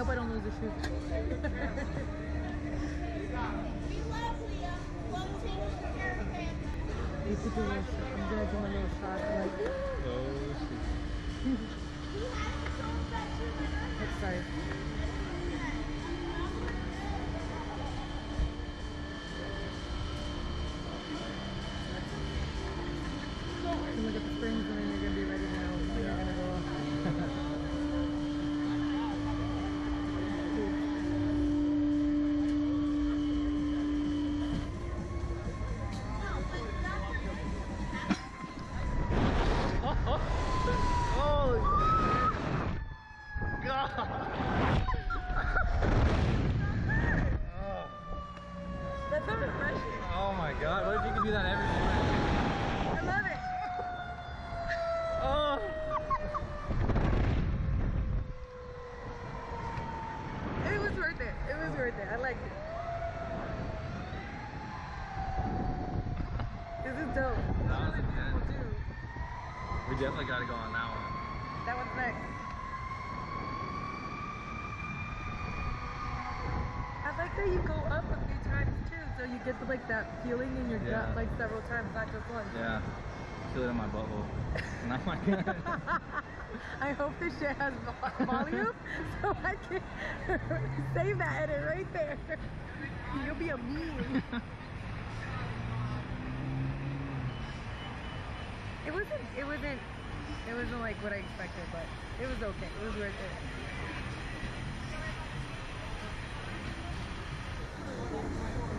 hope I don't lose the shoe. Be lovely. One change for haircut. You could do a little shot. I'm gonna do a little shot like Oh shit. He has so much. next side. You look at the springs and then you're gonna be ready now. And then you're gonna go off. Holy God! That's so refreshing. Oh my God! What if you could do that every day? I love it. Oh! It was worth it. It was worth it. I liked it. This is dope. That was It's really beautiful too. We definitely got to go on that one. That one's next. I like that you go up a few times too, so you get like that feeling in your gut like several times, not just once. Yeah. Feel it in my butthole. Not my God. I hope this shit has volume so I can save that edit right there. You'll be a meme. It wasn't like what I expected, but it was okay. It was worth it.